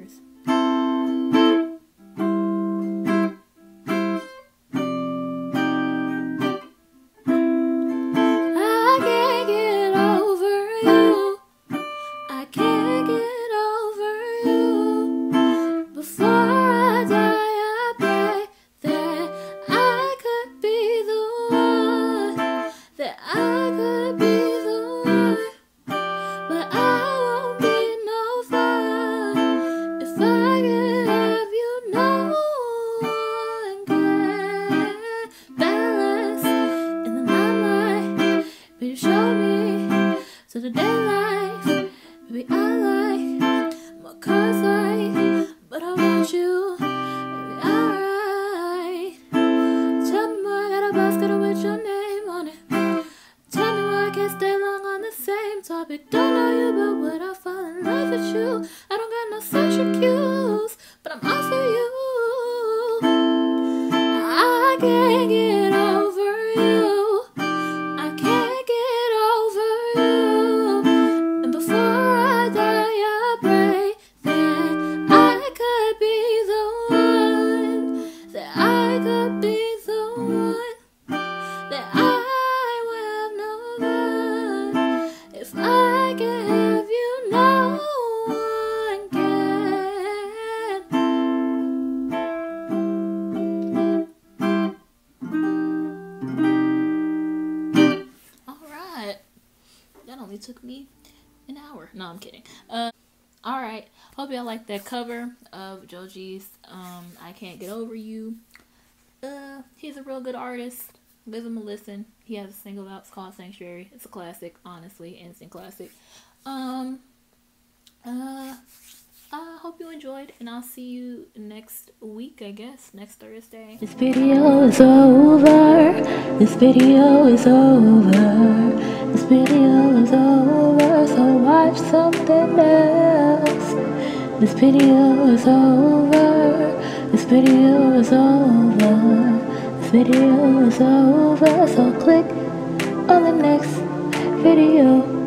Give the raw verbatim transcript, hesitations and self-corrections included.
this. To the daylight, baby, I like my cars like, but I want you, baby, alright. Tell me why I got a basket with your name on it. Tell me why I can't stay long on the same topic. Don't know you, but would I fall in love with you? I don't got no social cues, but I'm all for you. I can't get over you. I can't get over you. And before I die, I pray that I could be the one, that I could be the one, that I will have no God. If I can have you, no one can. Alright. That only took me an hour. No, I'm kidding. Uh, Alright. Hope y'all like that cover of Joji's um, I Can't Get Over You. Uh, he's a real good artist. Give him a listen. He has a single out. It's called Sanctuary. It's a classic, honestly. Instant classic. Um, uh, I hope you enjoyed, and I'll see you next week, I guess. Next Thursday. This video is over. This video is over. This video is over. So watch something else. This video is over. This video is over. This video is over. So click on the next video.